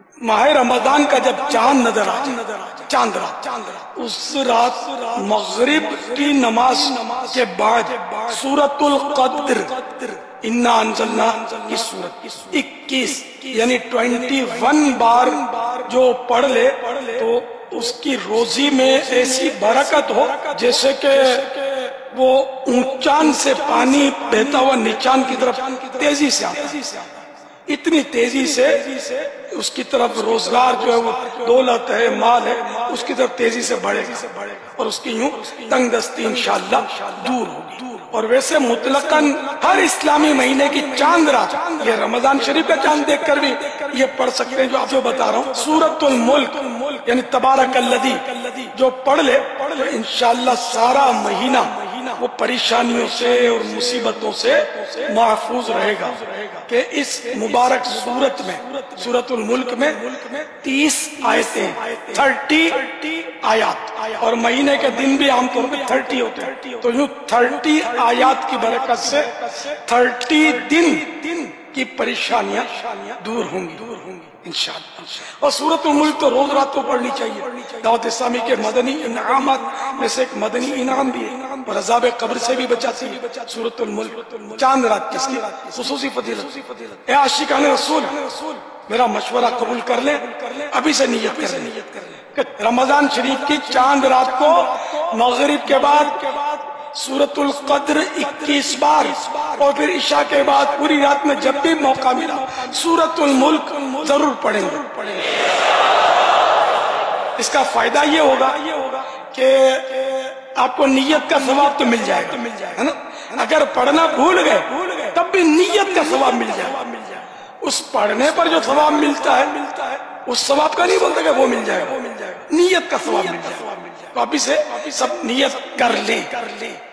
ماہ رمضان کا جب چاند نظر آ جائے، چاند رات، اس رات مغرب کی نماز کے بعد سورۃ القدر انا انزلنا کی سورت 21 یعنی 21 بار جو پڑھ لے تو اس کی روزی میں ایسی برکت ہو جیسے کہ وہ اونچان سے پانی بہتا ہوا نیچان کی طرف تیزی سے آتا ہے، اتنی تیزی سے اس کی طرف روزگار جو ہے وہ دولت ہے، مال ہے، اس کی طرف تیزی سے بڑھے گا اور اس کی یوں تنگ دستی انشاءاللہ دور ہوگی۔ اور ویسے مطلقاً ہر اسلامی مہینے کی چاند رات، یہ رمضان شریف کا چاند دیکھ کر بھی یہ پڑھ سکتے ہیں جو آپ کو بتا رہا ہوں، سورۃ الملک یعنی تبارک الذی جو پڑھ لے تو انشاءاللہ سارا مہینہ وہ پریشانیوں سے اور مصیبتوں سے محفوظ رہے گا کہ اس مبارک سورت میں، سورۃ الملک میں 30 آیتیں، 30 آیات، اور مہینے کے دن بھی عام طور پہ 30 ہوتے ہیں، تو یوں 30 آیات کی برکت سے 30 دن کی پریشانیاں دور ہوں گی انشاءاللہ۔ اور سورۃ الملک تو روز رات کو پڑھنی چاہیے۔ دعوت اسلامی کے مدنی انعامات میں سے ایک مدنی انعام بھی ہے اور عذاب قبر سے بھی بچاتی ہے سورۃ الملک، چاند رات کس کی خصوصی فضیلت۔ اے عاشقان رسول، میرا مشورہ قبول کر لیں، ابھی سے نیت کر لیں کہ رمضان شریف کی چاند رات کو مغرب کے بعد سورۃ القدر 21 بار اور پھر عشاء کے بعد پوری رات میں جب بھی موقع ملا سورۃ الملک ضرور پڑھیں گے۔ اس کا فائدہ یہ ہوگا کہ آپ کو نیت کا ثواب تو مل جائے گا، اگر پڑھنا بھول گئے تب بھی نیت کا ثواب مل جائے گا۔ اس پڑھنے پر جو ثواب ملتا ہے اس ثواب کا نہیں بولتا کہ وہ مل جائے گا، نیت کا ثواب مل جائے گا۔ تو ابھی سے سب نیت کر لیں۔